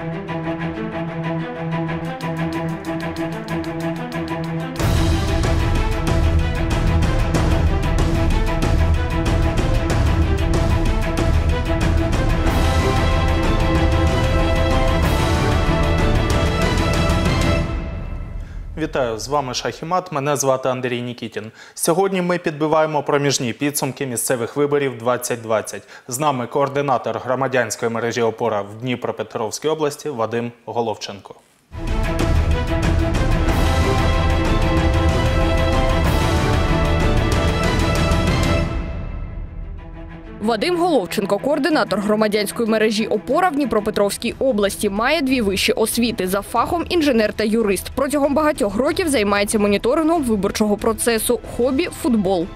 Вітаю, з вами Шахімат, мене звати Андрій Нікітін. Сьогодні ми підбиваємо проміжні підсумки місцевих виборів 2020. З нами координатор громадянської мережі «Опора» в Дніпропетровській області Вадим Головченко. Вадим Головченко, координатор громадянської мережі «Опора» в Дніпропетровській області, має 2 вищі освіти, за фахом інженер та юрист. Протягом багатьох років займається моніторингом виборчого процесу. Хобі – футбол.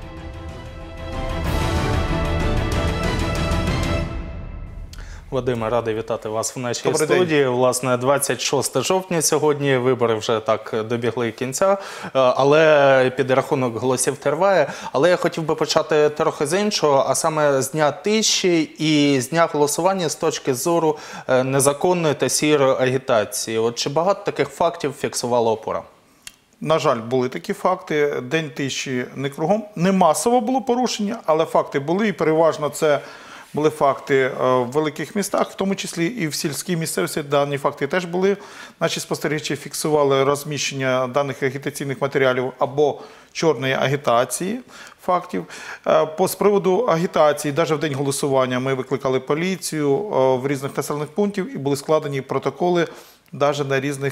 Вадиме, радий вітати вас в нашій студії. Власне, 26 жовтня сьогодні, вибори вже так добігли кінця, але підрахунок голосів триває. Але я хотів би почати трохи з іншого, а саме з дня тиші і з дня голосування з точки зору незаконної та сірої агітації. От чи багато таких фактів фіксувала «Опора»? На жаль, були такі факти. День тиші не кругом. Не масово було порушення, але факти були, і переважно це були факти в великих містах, в тому числі і в сільській місцевості. Дані факти теж були. Наші спостерігачі фіксували розміщення даних агітаційних матеріалів або чорної агітації фактів. З приводу агітації, навіть в день голосування ми викликали поліцію в різних населених пунктів і були складені протоколи навіть на різних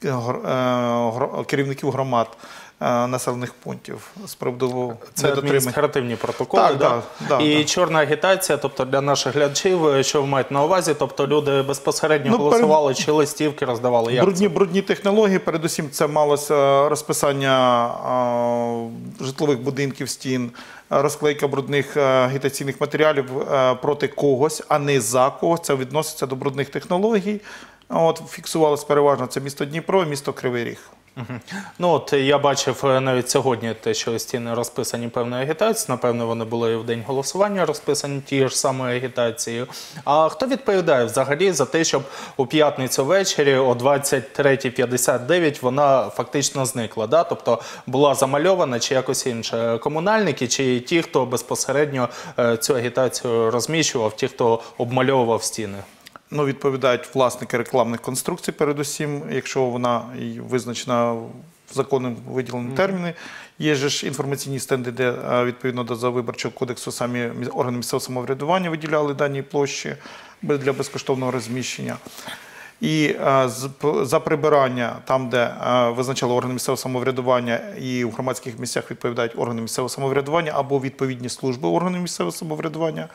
керівників громад населених пунктів з приводу це адміністративні протоколи, так? І чорна агітація, тобто для наших глядачів, що ви маєте на увазі, тобто люди безпосередньо голосували чи листівки роздавали? Як брудні технології, передусім це малося розписання житлових будинків, стін, розклейка брудних агітаційних матеріалів проти когось, а не за когось. Це відноситься до брудних технологій. От, фіксувалося переважно це місто Дніпро і місто Кривий Ріг. Ну от я бачив навіть сьогодні те, що стіни розписані певною агітацією, напевно вони були і в день голосування розписані тією ж самою агітацією. А хто відповідає взагалі за те, щоб у п'ятницю ввечері о 23:59 вона фактично зникла, да? Тобто була замальована чи якось інше? Комунальники чи ті, хто безпосередньо цю агітацію розміщував, ті, хто обмальовував стіни? Ну, відповідають власники рекламних конструкцій, передусім, якщо вона визначена в законом виділені терміни. Є ж інформаційні стенди, де відповідно до Виборчого кодексу самі органи місцевого самоврядування виділяли дані площі для безкоштовного розміщення. І за прибирання, там, де визначали органи місцевого самоврядування і в громадських місцях відповідають органи місцевого самоврядування або відповідні служби органів місцевого самоврядування.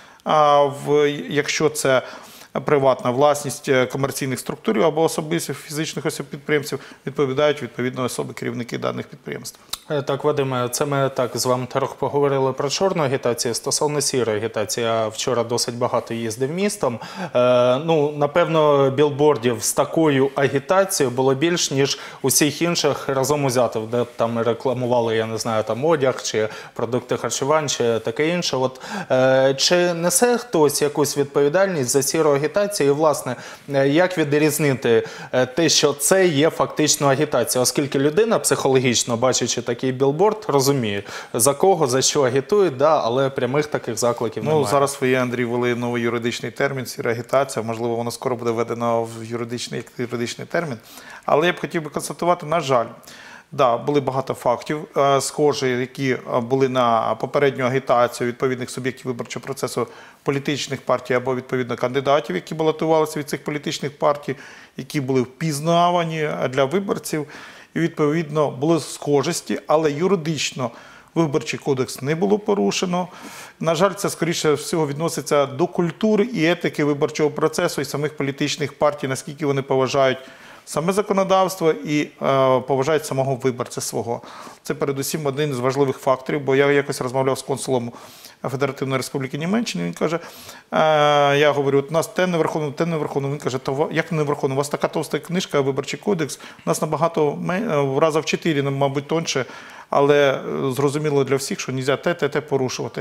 Якщо це приватна власність комерційних структур або особистих фізичних осіб-підприємців, відповідають відповідно особи керівники даних підприємств. Так, Вадиме, це ми так з вами трохи поговорили про чорну агітацію. Стосовно сірої агітації, я вчора досить багато їздив містом. Ну, напевно, білбордів з такою агітацією було більш, ніж усіх інших разом узятих, де там рекламували, я не знаю, там одяг, чи продукти харчування, чи таке інше. От, чи несе хтось якусь відповідальність за сіру агітацію? І, власне, як відрізнити те, що це є фактично агітація, оскільки людина психологічно, бачачи такий білборд, розуміє, за кого, за що агітують, да, але прямих таких закликів немає. Ну, зараз ви, Андрій, ввели новий юридичний термін, сіра агітація, можливо, воно скоро буде введено в юридичний термін. Але я б хотів би констатувати, на жаль, да, були багато фактів схожі, які були на попередню агітацію відповідних суб'єктів виборчого процесу політичних партій або відповідно кандидатів, які балотувалися від цих політичних партій, які були впізнавані для виборців. І відповідно були схожості, але юридично Виборчий кодекс не було порушено. На жаль, це, скоріше всього, відноситься до культури і етики виборчого процесу і самих політичних партій, наскільки вони поважають саме законодавство і поважають самого виборця свого. Це передусім один з важливих факторів, бо я якось розмовляв з консулом Федеративної Республіки Німеччини, він каже, я говорю, у нас те не враховано, він каже, як не враховано, у вас така товста книжка, Виборчий кодекс, у нас набагато, раза в 4, мабуть, тонше, але зрозуміло для всіх, що не можна те порушувати.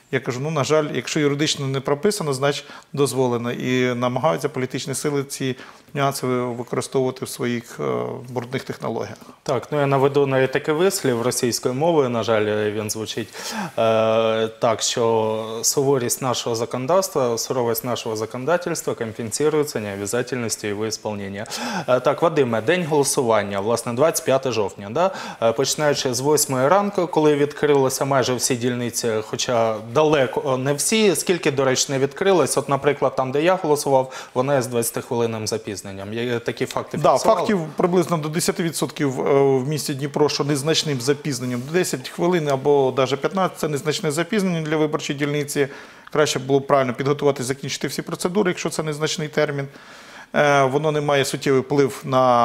Я кажу, ну, на жаль, якщо юридично не прописано, значить дозволено. І намагаються політичні сили ці нюанси використовувати в своїх брудних технологіях. Так, ну я наведу навіть такий вислів російською мовою, на жаль, він звучить так, що суворість нашого законодавства, суровость нашого законодательства компенсируется необязательностью его исполнения. Так, Вадиме, день голосування, власне, 25 жовтня, да? Починаючи з 8 ранку, коли відкрилися майже всі дільниці, хоча далеко не всі, скільки, до речі, не відкрилось, от, наприклад, там, де я голосував, вона з 20-хвилинним запізненням. Є такі факти Да, фіксували? фактів приблизно до 10% в місті Дніпро, що незначним запізненням. 10 хвилин або навіть 15 – це незначне запізнення для виборчої дільниці. Краще було б правильно підготуватися, закінчити всі процедури, якщо це незначний термін. Воно не має суттєвий вплив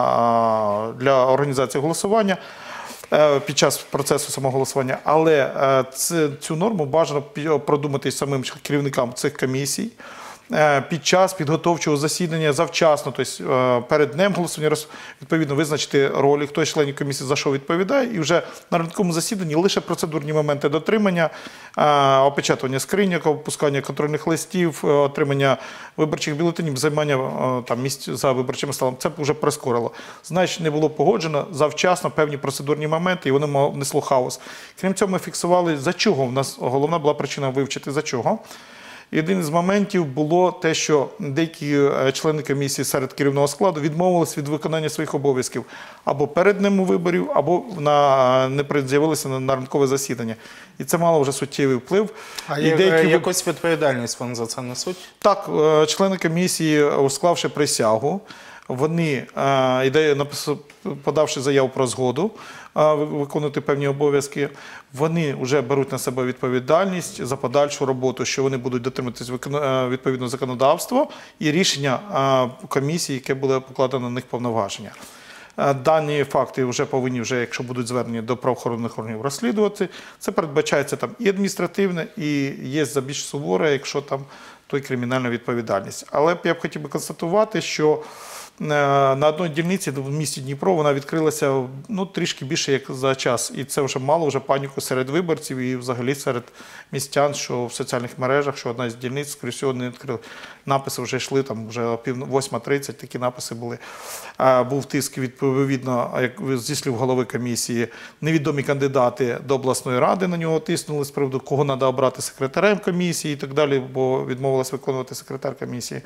для організації голосування під час процесу самого голосування. Але цю норму бажано продумати самим керівникам цих комісій під час підготовчого засідання завчасно, тобто перед днем голосування, відповідно визначити ролі, хто з членів комісії за що відповідає, і вже на ранковому засіданні лише процедурні моменти дотримання, опечатування скриньок, опускання контрольних листів, отримання виборчих бюлетенів, займання там місць за виборчим столом. Це вже прискорило. Значить, не було погоджено завчасно певні процедурні моменти, і вони внесло хаос. Крім цього, ми фіксували, за чого. У нас головна була причина вивчити, за чого. І один з моментів було те, що деякі члени комісії серед керівного складу відмовились від виконання своїх обов'язків або перед днем виборів, або не з'явилися на ранкове засідання. І це мало вже суттєвий вплив. А якусь відповідальність вони за це несуть? Так, члени комісії, склавши присягу, вони, подавши заяву про згоду виконувати певні обов'язки, вони вже беруть на себе відповідальність за подальшу роботу, що вони будуть дотримуватись відповідного законодавства і рішення комісії, яке буде покладено на них повноваження. Дані факти вже повинні, якщо будуть звернені до правоохоронних органів, розслідувати. Це передбачається там і адміністративне, і є за більш суворе, якщо там то й кримінальна відповідальність. Але я б хотів би констатувати, що на одній дільниці в місті Дніпро вона відкрилася трішки більше як за час. І це вже мало паніку серед виборців і взагалі серед містян, що в соціальних мережах, що одна з дільниць, скоріше всього, не відкрила. Написи вже йшли, там вже 8:30 такі написи були. Був тиск, відповідно, як зі слів голови комісії, невідомі кандидати до обласної ради на нього тиснули з приводу, кого треба обрати секретарем комісії і так далі, бо відмовилась виконувати секретар комісії.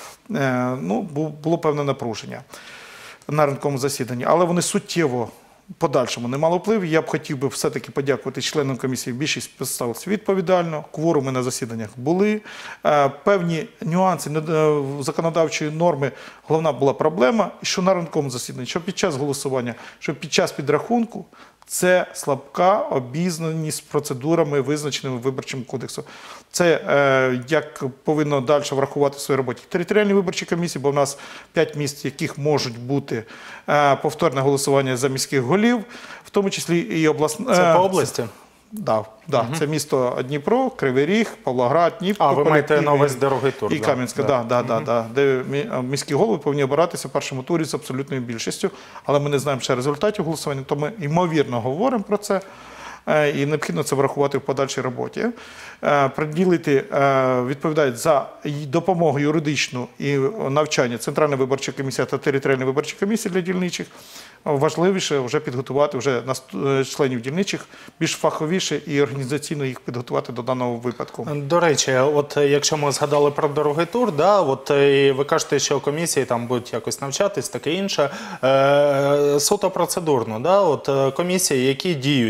Було певне напруження на ранковому засіданні, але вони суттєво подальшому не мало впливу. Я б хотів би все-таки подякувати членам комісії. Більшість поставилися відповідально, кворуми на засіданнях були. Певні нюанси законодавчої норми, головна була проблема, що на ранковому засіданні, що під час голосування, що під час підрахунку, це слабка обізнаність з процедурами, визначеними Виборчим кодексом. Це як повинно далі врахувати в своїй роботі територіальні виборчі комісії, бо в нас 5 міст, в яких можуть бути повторне голосування за міських голів, в тому числі і обласне. Це по області? Так. Це місто Дніпро, Кривий Ріг, Павлоград, Дніпро. Ви маєте на увазі дорогий тур. І Кам'янська, де міські голови повинні обиратися в першому турі з абсолютною більшістю. Але ми не знаємо ще результатів голосування, то ми ймовірно говоримо про це. І необхідно це врахувати в подальшій роботі. Приділити відповідають за допомогу юридичну і навчання Центральна виборча комісія та територіальна виборча комісія для дільничих. Важливіше вже підготувати членів дільничих більш фаховіше і організаційно їх підготувати до даного випадку. До речі, от якщо ми згадали про дорогий тур, і ви кажете, що комісії там будуть якось навчатись, таке інше. Суто процедурно, комісії, які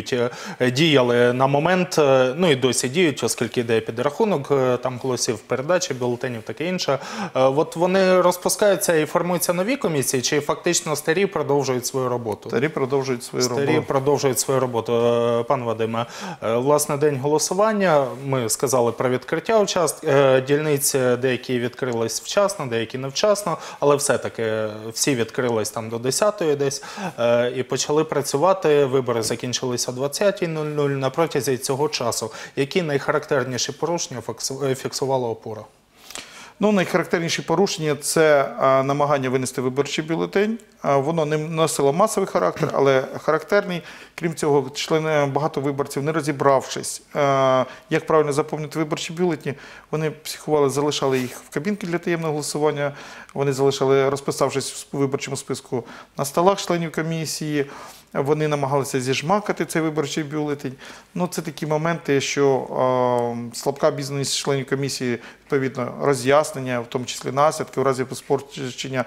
діяли на момент, і досі діють, оскільки йде підрахунок там голосів, передачі бюлетенів, таке інше. От вони розпускаються і формуються нові комісії, чи фактично старі продовжують свою роботу? Старі продовжують свою роботу. Старі продовжують свою роботу. Пан Вадиме, власне, день голосування, ми сказали про відкриття дільниць, деякі відкрились вчасно, деякі невчасно, але все-таки всі відкрились там до 10-ї десь і почали працювати. Вибори закінчилися о 20:00. На протязі цього часу які найхарактерніші порушення фіксувала опора? Ну, найхарактерніші порушення – це намагання винести виборчий бюлетень. Воно не носило масовий характер, але характерний. Крім цього, багато виборців, не розібравшись, як правильно заповнити виборчі бюлетені, вони психували, залишали їх в кабінки для таємного голосування, вони залишали, розписавшись в виборчому списку, на столах членів комісії, вони намагалися зіжмакати цей виборчий бюлетень. Ну, це такі моменти, що слабка обізнаність членів комісії, відповідно, роз'яснення, в тому числі наслідки, в разі поспорчення,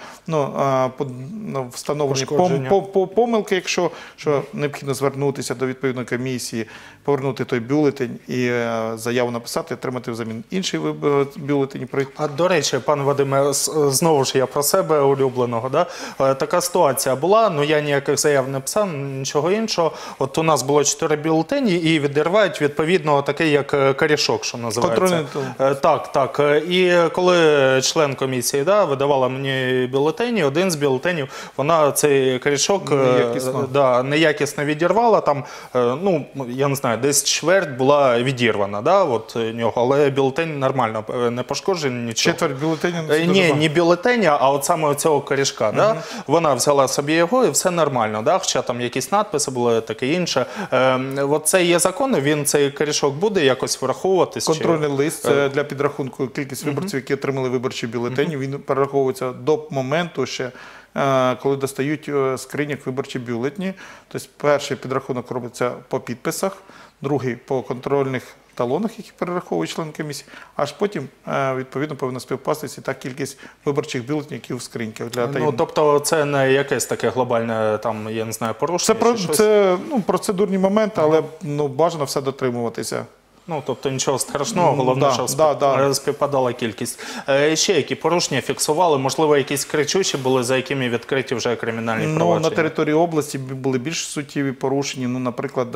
встановлені помилки, якщо необхідно звернутися до відповідної комісії, повернути той бюлетень і заяву написати, отримати взамін інший бюлетень. А до речі, пане Вадиме, знову ж я про себе улюбленого, да? Така ситуація була, ну я ніяких заяв не писав, нічого іншого. От у нас було 4 бюлетені і відривають відповідно такий, як корішок, що називається. Так. І коли член комісії видавала мені бюлетені, один з бюлетенів, вона цей корішок неякісно відірвала, там, ну, я не знаю, десь чверть була відірвана, от нього, але бюлетень нормально, не пошкоджений, нічого. Четверть бюлетеня? Ні, не бюлетеня, а от саме цього корішка, вона взяла собі його і все нормально, хоча там якісь надписи були, таке інше. От це є законно, він цей корішок буде якось враховуватись? Контрольний лист для підрахунку кількість виборців, які отримали виборчі бюлетені, він перераховується до моменту ще, коли достають скриньок виборчі бюлетені. Тобто перший підрахунок робиться по підписах, другий по контрольних талонах, які перераховує член комісії, аж потім, відповідно, повинна співпастися та кількість виборчих бюлетенів, які в скриньках. Ну, тобто це не якесь таке глобальне, там, я не знаю, порушення? Це процедурні моменти, але бажано все дотримуватися. Ну, тобто нічого страшного, головне, щоб співпадала кількість. Ще які порушення фіксували? Можливо, якісь кричущі були, за якими відкриті вже кримінальні провадження? На території області були більш суттєві порушення. Наприклад,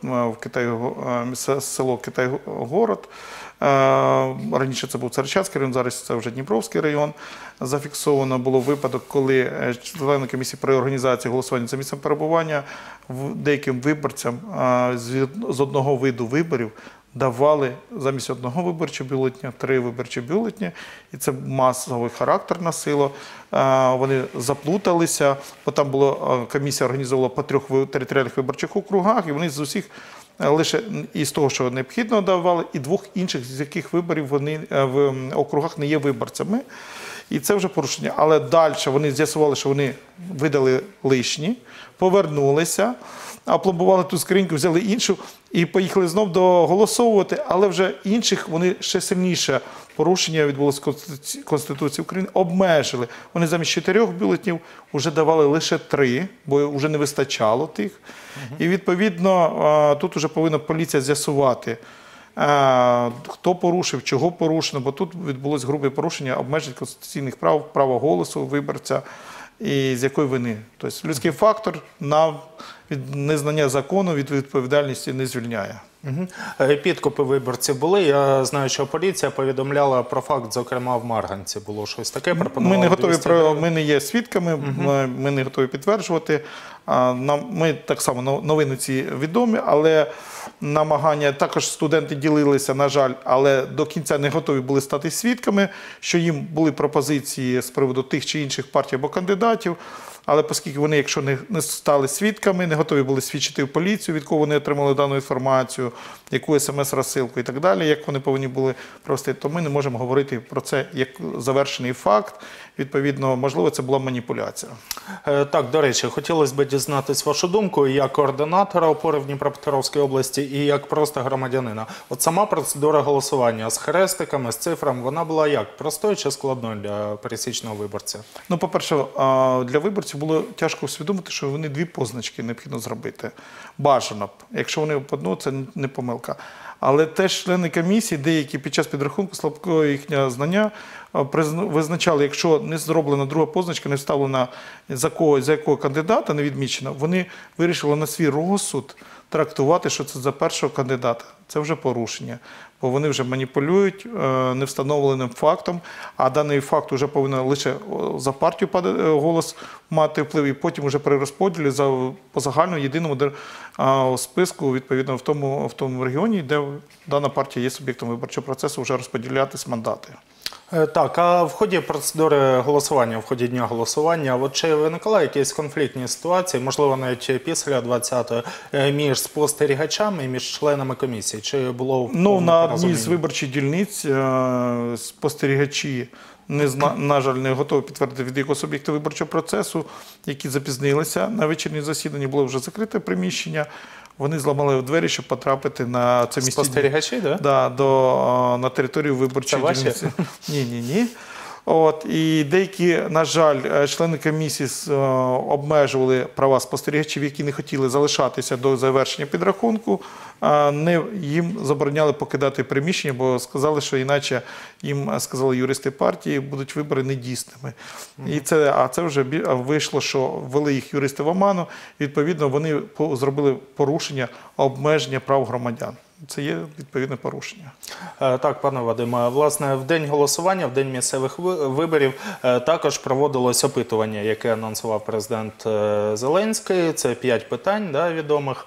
навіть в село Китай-город, раніше це був Царичанський район, зараз це вже Дніпровський район. Зафіксовано було випадок, коли члени комісії при організації голосування за місцем перебування деяким виборцям з одного виду виборів давали замість одного виборчого бюлетня 3 виборчі бюлетні, і це масовий характер носило. Вони заплуталися, бо там комісія організовувала по 3 територіальних виборчих округах, і вони з усіх лише із того, що необхідно, давали, і 2 інших, з яких виборів вони в округах не є виборцями. І це вже порушення. Але далі вони з'ясували, що вони видали лишні, повернулися, опломбували ту скриньку, взяли іншу і поїхали знов доголосовувати, але вже інших вони ще сильніше порушення відбулося Конституції України, обмежили. Вони замість 4 бюлетнів вже давали лише 3, бо вже не вистачало тих. І відповідно тут вже повинна поліція з'ясувати, хто порушив, чого порушено, бо тут відбулось грубе порушення обмежень конституційних прав, права голосу виборця і з якої вини. Тобто людський фактор від незнання закону від відповідальності не звільняє. Підкупи виборців були. Я знаю, що поліція повідомляла про факт, зокрема, в Марганці було щось таке. Ми не є свідками, ми не готові підтверджувати. Ми так само, новини ці відомі, але намагання, також студенти ділилися, на жаль, але до кінця не готові були стати свідками, що їм були пропозиції з приводу тих чи інших партій або кандидатів. Але оскільки вони, якщо не стали свідками, не готові були свідчити в поліцію, від кого вони отримали дану інформацію, яку смс-розсилку і так далі, як вони повинні були провести, то ми не можемо говорити про це як завершений факт. Відповідно, можливо, це була маніпуляція. Так, до речі, хотілося б дізнатися вашу думку як координатора опори в Дніпропетровській області і як просто громадянина. От сама процедура голосування з хрестиками, з цифрами, вона була як? Простою чи складною для пересічного виборця? Ну, по-перше, для виборців було тяжко усвідомити, що вони 2 позначки необхідно зробити. Бажано б. Якщо вони по одну, це не помилка. Але теж члени комісії, деякі під час підрахунку слабкого їхнього знання, визначали, якщо не зроблена друга позначка, не вставлена за якого кандидата, не відмічена, вони вирішили на свій розсуд трактувати, що це за першого кандидата. це вже порушення. Бо вони вже маніпулюють невстановленим фактом, а даний факт вже повинен лише за партію голос мати вплив, і потім вже при розподілі по загальному єдиному списку, відповідно, в тому регіоні, де дана партія є суб'єктом виборчого процесу, вже розподілятись мандати. Так, а в ході процедури голосування, в ході дня голосування, от чи виникали якісь конфліктні ситуації, можливо, навіть після 20-го, між спостерігачами і між членами комісії? Чи було на одній з виборчих дільниць спостерігачі, на жаль, не готові підтвердити від якого суб'єкта виборчого процесу, які запізнилися на вечірнє засідання, було вже закрите приміщення. Вони зламали двері, щоб потрапити на це місце. Спостерігачі, так? Да, на територію виборчої дільниці. Ні. І деякі, на жаль, члени комісії обмежували права спостерігачів, які не хотіли залишатися до завершення підрахунку, їм забороняли покидати приміщення, бо сказали, що іначе їм, сказали юристи партії, будуть вибори недійсними. А це вже вийшло, що ввели їх юристи в оману, і відповідно вони зробили порушення, обмеження прав громадян. Це є відповідне порушення. Так, пане Вадиме, власне, в день голосування, в день місцевих виборів також проводилось опитування, яке анонсував президент Зеленський. Це 5 питань відомих.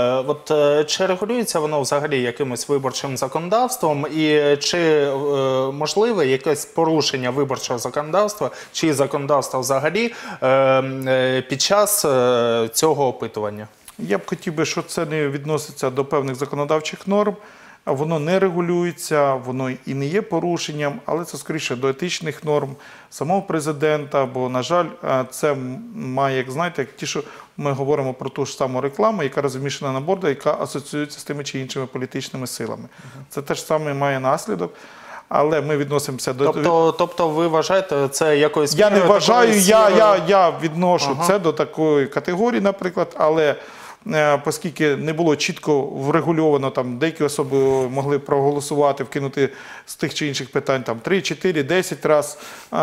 Чи регулюється воно взагалі якимось виборчим законодавством і чи можливе якесь порушення виборчого законодавства чи законодавства взагалі під час цього опитування? Я б хотів би, що це не відноситься до певних законодавчих норм, воно не регулюється, воно і не є порушенням, але це скоріше до етичних норм самого президента, бо, на жаль, це має, як знаєте, як ті, що ми говоримо про ту ж саму рекламу, яка розміщена на борду, яка асоціюється з тими чи іншими політичними силами. Це теж саме має наслідок. Але ми відносимося до... Тобто ви вважаєте, це якоюсь... Я не вважаю, я відношу це до такої категорії, наприклад, але оскільки не було чітко врегульовано, там деякі особи могли проголосувати, вкинути з тих чи інших питань 3, 4, 10 разів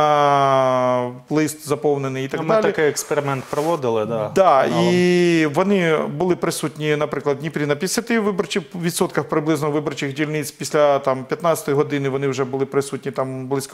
лист заповнений і так далі. Ми такий експеримент проводили, і вони були присутні, наприклад, в Дніпрі на 50% приблизно виборчих дільниць. Після 15-ї години вони вже були присутні близько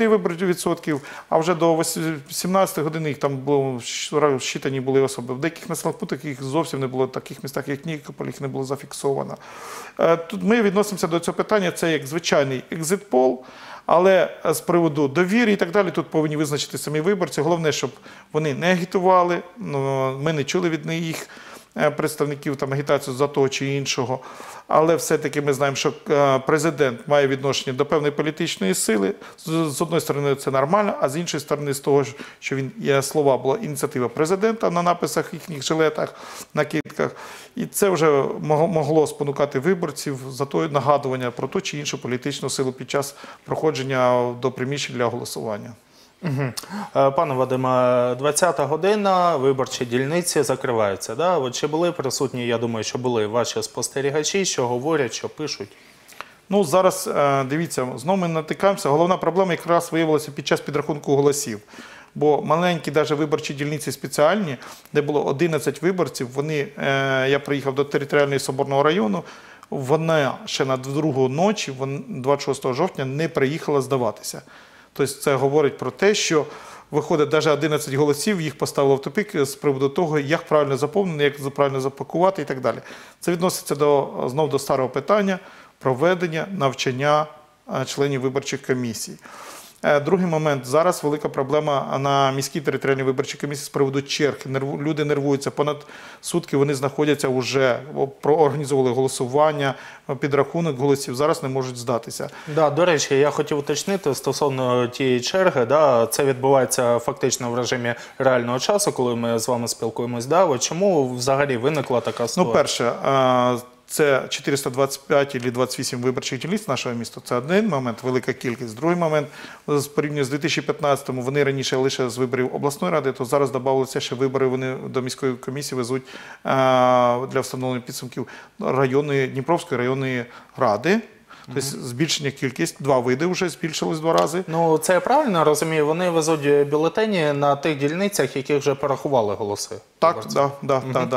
20%, а вже до 18-ї години їх там було щитані були особи. В деяких населених пунктах їх зовсім не було. В таких містах, як Нікополь, їх не було зафіксовано. Тут ми відносимося до цього питання, це як звичайний екзит-пол, але з приводу довіри і так далі, тут повинні визначити самі виборці. Головне, щоб вони не агітували, ми не чули від їх представників агітацію за того чи іншого. Але все-таки ми знаємо, що президент має відношення до певної політичної сили. З одної сторони, це нормально, а з іншої сторони, з того, що слова була ініціатива президента на написах їхніх жилетах, накидках. І це вже могло спонукати виборців за то нагадування про ту чи іншу політичну силу під час проходження до приміщень для голосування. Пане Вадиме, 20-та година, виборчі дільниці закриваються. Да? Чи були присутні, я думаю, що були ваші спостерігачі, що говорять, що пишуть? Зараз, дивіться, знову ми натикаємося. Головна проблема якраз виявилася під час підрахунку голосів. Бо маленькі навіть виборчі дільниці спеціальні, де було 11 виборців, я приїхав до територіального Соборного району, вона ще на другу ночі, 26 жовтня, не приїхала здаватися. Тобто це говорить про те, що виходить навіть 11 голосів, їх поставило в тупик з приводу того, як правильно заповнено, як правильно запакувати і так далі. Це відноситься знову до старого питання проведення навчання членів виборчих комісій. Другий момент. Зараз велика проблема на міській територіальній виборчій комісії з приводу черг. Люди нервуються. Понад сутки вони знаходяться вже, проорганізовували голосування, підрахунок голосів, зараз не можуть здатися. До речі, я хотів уточнити стосовно тієї черги. Це відбувається фактично в режимі реального часу, коли ми з вами спілкуємось. Чому взагалі виникла така ситуація? Перше, це 425 або 28 виборчих дільниць нашого міста. Це один момент, велика кількість. Другий момент, порівняно з 2015-му, вони раніше лише з виборів обласної ради, то зараз додалося ще вибори, вони до міської комісії везуть для встановлення підсумків Дніпровської районної ради. Тобто збільшення кількість, 2 види вже збільшилось 2 рази. Це я правильно розумію, вони везуть бюлетені на тих дільницях, яких вже порахували голоси? Так.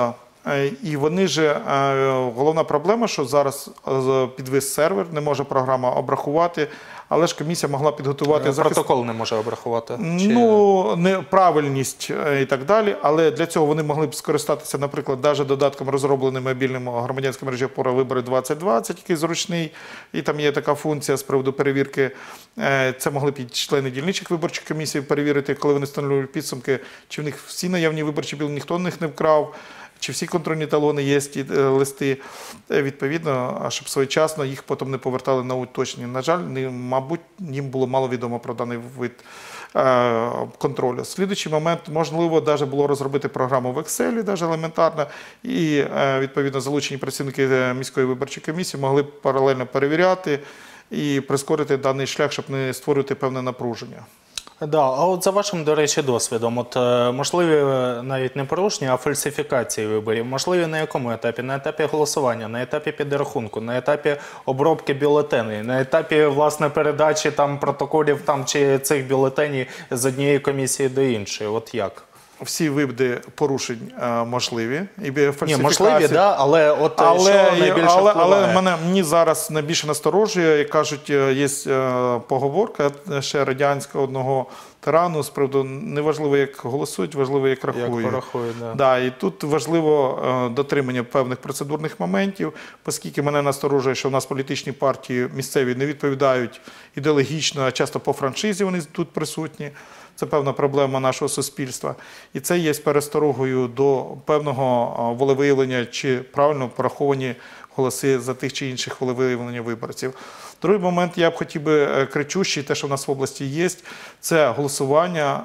І вони ж, головна проблема, що зараз підвис сервер, не може програма обрахувати, але ж комісія могла підготувати Протокол не може обрахувати? Ну, неправильність і так далі, але для цього вони могли б скористатися, наприклад, навіть додатком розробленим мобільним громадянським мережі «Опора Вибори 2020», який зручний, і там є така функція з приводу перевірки. Це могли б і члени дільничих виборчих комісій перевірити, коли вони встановлюють підсумки, чи в них всі наявні виборчі бюлетені, ніхто в них не вкрав, чи всі контрольні талони є, ті листи, відповідно, щоб своєчасно їх потім не повертали на уточнення. На жаль, мабуть, їм було мало відомо про даний вид контролю. Слідуючий момент, можливо, навіть було розробити програму в Excel, навіть елементарно, і, відповідно, залучені працівники міської виборчої комісії могли б паралельно перевіряти і прискорити даний шлях, щоб не створювати певне напруження. Да, а от за вашим, до речі, досвідом, от можливі навіть не порушення, а фальсифікації виборів, можливі на якому етапі? На етапі голосування, на етапі підрахунку, на етапі обробки бюлетенів, на етапі, власне, передачі там протоколів там чи цих бюлетенів з однієї комісії до іншої, от як? Всі види порушень можливі. І Ні, можливі, да, але от що найбільше впливає? Але мені зараз найбільше насторожує, як кажуть, є поговорка ще радянського одного тирану з приводу неважливо, як голосують, важливо, як рахують. Як порахують, да. Да, і тут важливо дотримання певних процедурних моментів, оскільки мене насторожує, що в нас політичні партії місцеві не відповідають ідеологічно, а часто по франшизі вони тут присутні. Це певна проблема нашого суспільства. І це є пересторогою до певного волевиявлення, чи правильно пораховані голоси за тих чи інших волевиявлення виборців. Другий момент, я б хотів би кричущий, те, що в нас в області є, це голосування,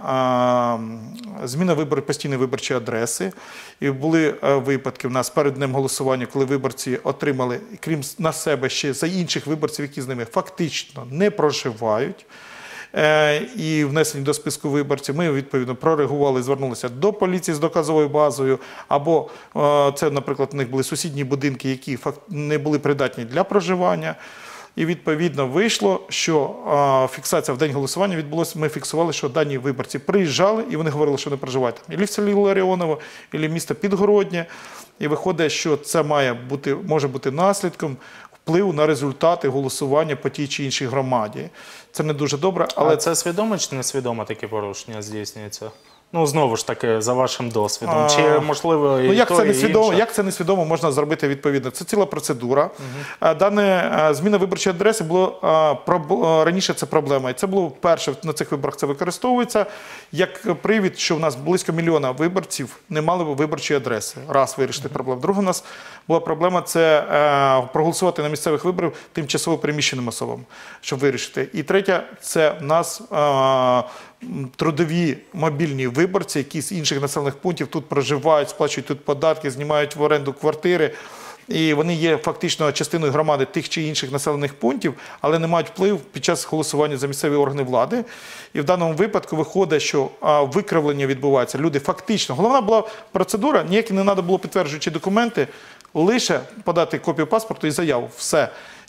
зміна постійної виборчої адреси. І були випадки в нас перед днем голосування, коли виборці отримали, крім на себе, ще за інших виборців, які з ними фактично не проживають, і внесені до списку виборців. Ми, відповідно, прореагували, звернулися до поліції з доказовою базою, або це, наприклад, у них були сусідні будинки, які не були придатні для проживання. І, відповідно, вийшло, що фіксація в день голосування відбулася. Ми фіксували, що дані виборці приїжджали, і вони говорили, що не проживають там і в селі Ларіоново, і в місто Підгороднє. І виходить, що це може бути наслідком впливу на результати голосування по тій чи іншій громаді. Це не дуже добре, але... А це свідомо чи несвідомо такі порушення здійснюються? Ну, знову ж таки, за вашим досвідом. Чи, можливо, і як то, це і несвідомо, інше? як це несвідомо можна зробити відповідно? Це ціла процедура. Дане зміна виборчої адреси було раніше це проблема. І це було вперше на цих виборах це використовується як привід, що в нас близько мільйона виборців не мали виборчої адреси. Раз вирішити проблему. Друга у нас була проблема це проголосувати на місцевих виборах тимчасово переміщеним особам, щоб вирішити. І третя це в нас трудові мобільні виборці, які з інших населених пунктів тут проживають, сплачують тут податки, знімають в оренду квартири. І вони є фактично частиною громади тих чи інших населених пунктів, але не мають впливу під час голосування за місцеві органи влади. І в даному випадку виходить, що викривлення відбувається. Люди фактично, головна була процедура, ніякі не треба було підтверджуючі документи, лише подати копію паспорту і заяву. Все.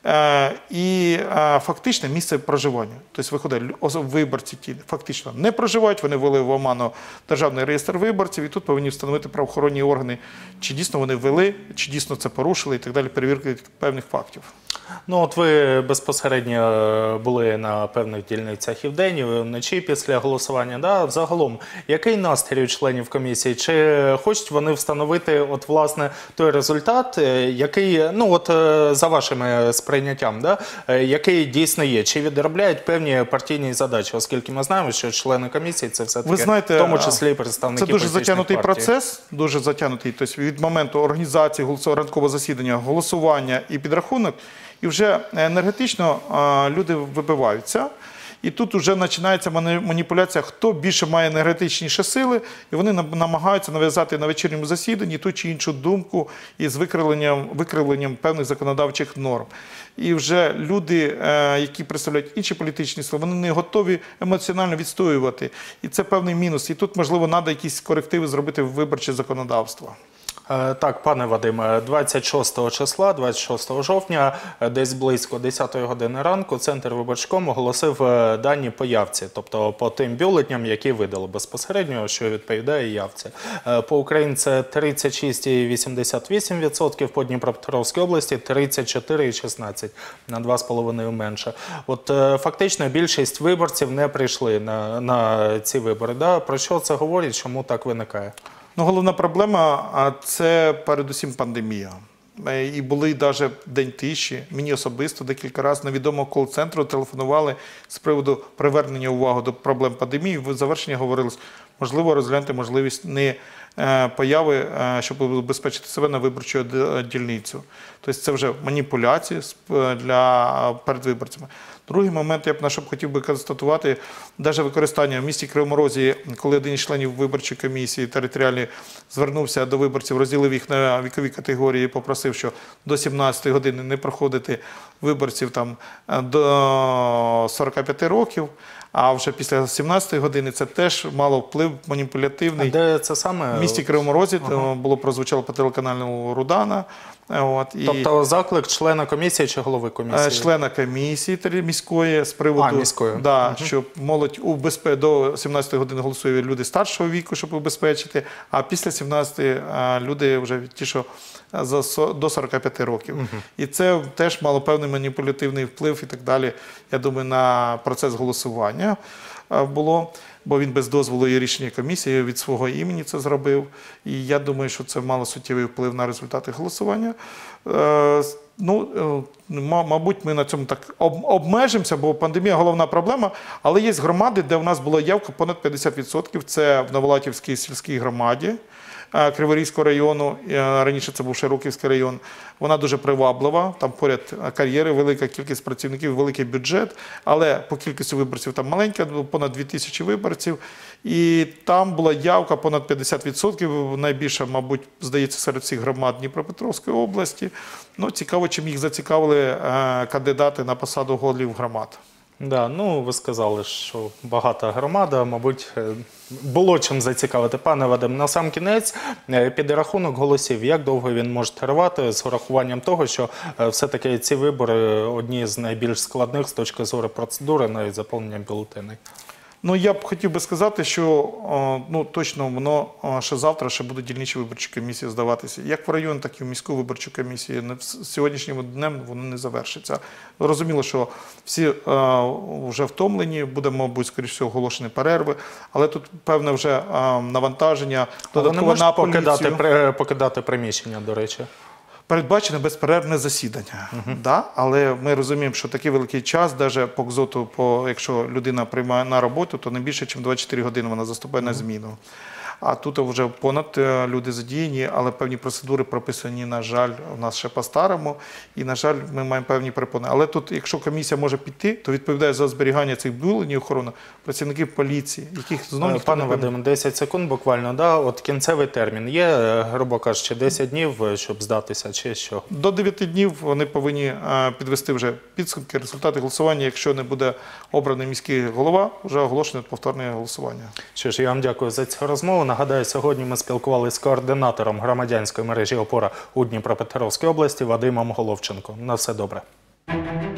І фактично місце проживання. Тобто виходить, виборці ті фактично не проживають, вони ввели в оману державний реєстр виборців і тут повинні встановити правоохоронні органи, чи дійсно вони ввели, чи дійсно це порушили і так далі, перевірки певних фактів. Ну, от ви безпосередньо були на певних дільницях і вдень, і вночі після голосування. Да? Взагалом, який настрій у членів комісії? Чи хочуть вони встановити, от, власне, той результат, який, ну, от, за вашими сприйняттям, да? Який дійсно є? Чи відробляють певні партійні задачі? Оскільки ми знаємо, що члени комісії – це все-таки, в тому числі, представники політичних партій. Це дуже затягнутий процес, дуже затягнутий. Тобто від моменту організації ранкового засідання, голосування і підрахунок, і вже енергетично люди вибиваються. І тут вже починається маніпуляція, хто більше має енергетичніші сили, і вони намагаються нав'язати на вечірньому засіданні ту чи іншу думку із викривленням певних законодавчих норм. І вже люди, які представляють інші політичні сили, вони не готові емоціонально відстоювати. І це певний мінус. І тут, можливо, треба якісь корективи зробити в виборче законодавство. Так, пане Вадим, 26 числа, 26 жовтня, десь близько 10 години ранку, Центр виборчком оголосив дані по явці, тобто по тим бюлетням, які видали безпосередньо, що відповідає явці. По Україні це 36,88%, по Дніпропетровській області 34,16%, на 2,5 менше. От фактично більшість виборців не прийшли на ці вибори. Да? Про що це говорить, чому так виникає? Ну, головна проблема – це передусім пандемія. І були навіть день тиші. Мені особисто декілька разів на відомого кол-центру телефонували з приводу привернення уваги до проблем пандемії. В завершенні говорилось, можливо, розглянути можливість не появи, щоб убезпечити себе на виборчу дільницю. Тобто це вже маніпуляції перед виборцями. Другий момент, на що б хотів би констатувати, навіть використання в місті Кривому Розі, коли один із членів виборчої комісії територіальної звернувся до виборців, розділив їх на вікові категорії і попросив, що до 17 години не проходити виборців там, до 45 років, а вже після 17 години це теж мало вплив маніпулятивний. А де це саме? В місті Кривому Розі було прозвучало по телеканалу Рудана. Тобто заклик члена комісії чи голови комісії? Члена комісії міської з приводу, міської. щоб молодь до 17 години голосує люди старшого віку, щоб убезпечити, а після 17 люди вже ті, що до 45 років. І це теж мало певний маніпулятивний вплив і так далі, я думаю, на процес голосування було. Бо він без дозволу і рішення комісії від свого імені це зробив. І я думаю, що це мало суттєвий вплив на результати голосування. Мабуть, ми на цьому так обмежимося, бо пандемія – головна проблема. Але є громади, де у нас була явка понад 50%. Це в Новолатівській сільській громаді Криворізького району, раніше це був Широківський район. Вона дуже приваблива, там поряд кар'єри, велика кількість працівників, великий бюджет, але по кількості виборців там маленька, понад 2000 виборців. І там була явка понад 50%, найбільша, мабуть, здається, серед всіх громад Дніпропетровської області. Цікаво, чим їх зацікавили кандидати на посаду голів громад. Да, ви сказали, що багата громада, мабуть, було чим зацікавити. Пане Вадим, на сам кінець, підрахунок голосів, як довго він може тривати з урахуванням того, що все-таки ці вибори одні з найбільш складних з точки зору процедури, навіть заповнення бюлетеней? Я б хотів би сказати, що точно воно ще завтра будуть дільничі виборчі комісії здаватися. Як в район, так і в міську виборчу комісію. Сьогоднішнім днем воно не завершиться. Розуміло, що всі вже втомлені, буде, мабуть, скоріш всього, оголошені перерви, але тут певне вже навантаження, додатково на поліцію. Покидати приміщення, до речі. Передбачене безперервне засідання, але ми розуміємо, що такий великий час, навіть по КЗОТу, якщо людина приймає на роботу, то не більше, ніж 24 години вона заступає на зміну. А тут вже понад люди задіяні, але певні процедури прописані, на жаль, у нас ще по-старому. І, на жаль, ми маємо певні перепони. Але тут, якщо комісія може піти, то відповідає за зберігання цих бюлетенів охорони працівників поліції, яких знову ніхто не Пане Вадим, 10 секунд буквально. От кінцевий термін є, грубо кажучи, 10 днів, щоб здатися, чи що? До 9 днів вони повинні підвести вже підсумки, результати голосування. Якщо не буде обраний міський голова, вже оголошено повторне голосування. Що ж, я вам дякую за цю розмову. Нагадаю, сьогодні ми спілкувалися з координатором громадянської мережі «Опора» у Дніпропетровській області Вадимом Головченко. На все добре.